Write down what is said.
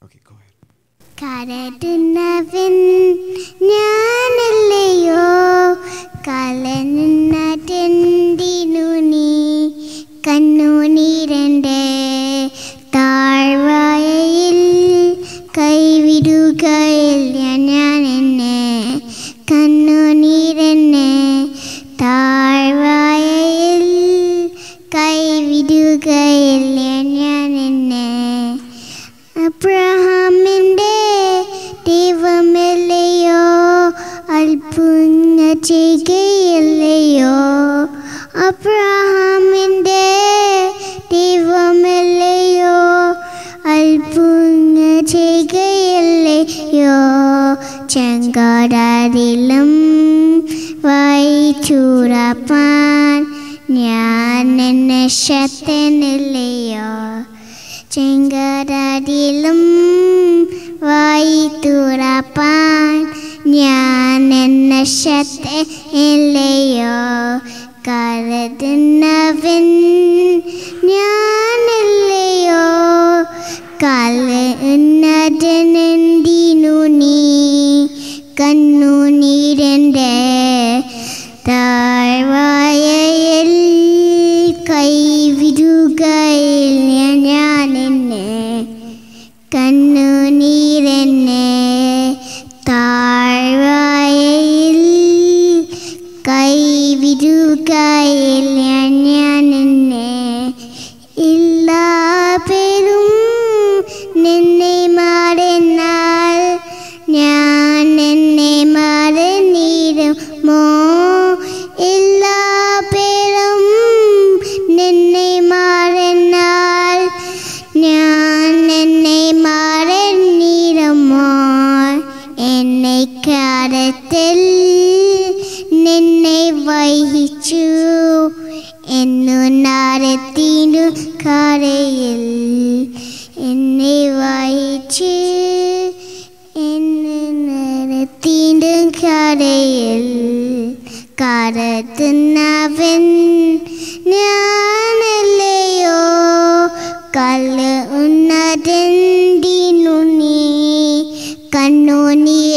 Okay, go ahead. കരടുന്നവൻ ഞാനല്ലയോ കലനുന്നതെന്തിനു നീ കണ്ണുനീരൻ്റെ താഴ്വാരയിൽ കൈവിടുകയില്ല ഞാൻ എന്നെ കണ്ണുനീരനെ താഴ്വാരയിൽ കൈവിടുകയില്ല ഞാൻ എന്നെ അബ്രഹാമിൻ്റെ ദൈവമല്ലയോ അത്ഭുതങ്ങൾ ചെയ്യുകയില്ലയോ അബ്രഹാമിൻ്റെ ദൈവമല്ലയോ അത്ഭുതങ്ങൾ ചെയ്യുകയില്ലയോ ചെങ്കടലിലും വഴിതുറപ്പാൻ ഞാൻ എന്നെ ശക്തനല്ലയോ ചെങ്കടലിലും വഴിതുറപ്പാൻ ഞാൻ എന്നെ ശക്തനല്ലയോ കരുതുന്നവൻ ഞാനല്ലയോ കലയുന്നതെന്തിനു നീ കണ്ണുനീരൻ്റെ താഴ്വാരയിൽ കൈവിടുകയില്ല ഞാൻ എന്നെ കണ്ണുനീരനെ താഴ്വാരയിൽ കൈവിടുകയില്ല ഞാൻ എന്നെ എല്ലാ പേരും നിന്നെ മറന്നാൽ ഞാൻ എന്നെ മറന്നിടുമോ എല്ലാ പേരും നിന്നെ മറന്നാൽ ഞാൻ എന്നെ മറന്നിടുമോ എന്നെ കരത്തിൽ നിന്നെ വഹിച്ചു എന്നു നരത്തിനു കരയിൽ എന്നെ വഹിച്ചു എന്നു നരത്തിനു കരയിൽ കരുതുന്നവൻ ഞാനല്ലയോ കലയുന്നതെന്തിനു നീ കണ്ണുനീർ